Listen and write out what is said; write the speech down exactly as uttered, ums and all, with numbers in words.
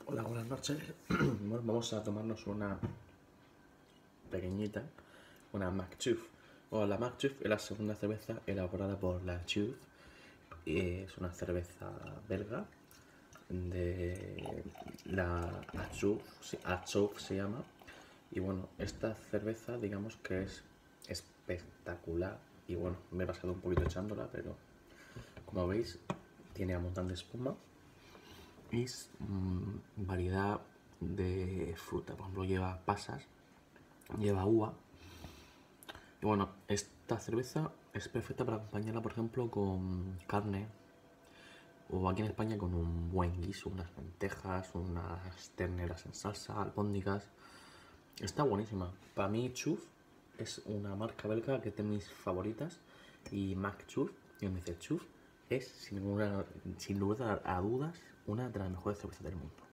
Hola, buenas noches. Bueno, vamos a tomarnos una pequeñita, una McTuff. Bueno, la McTuff es la segunda cerveza elaborada por la Tuff. Es una cerveza belga de la Achouf, Achouf se llama. Y bueno, esta cerveza digamos que es espectacular. Y bueno, me he pasado un poquito echándola, pero como veis tiene un montón de espuma y mmm, variedad de fruta. Por ejemplo, lleva pasas, lleva uva. Y bueno, esta cerveza es perfecta para acompañarla, por ejemplo, con carne. O aquí en España con un buen guiso, unas lentejas, unas terneras en salsa, albóndigas. Está buenísima. Para mí, Chuf es una marca belga que es de mis favoritas. Y McChuf, y me dice Chuf, es sin, ninguna, sin lugar a dudas una de las mejores cervezas del mundo.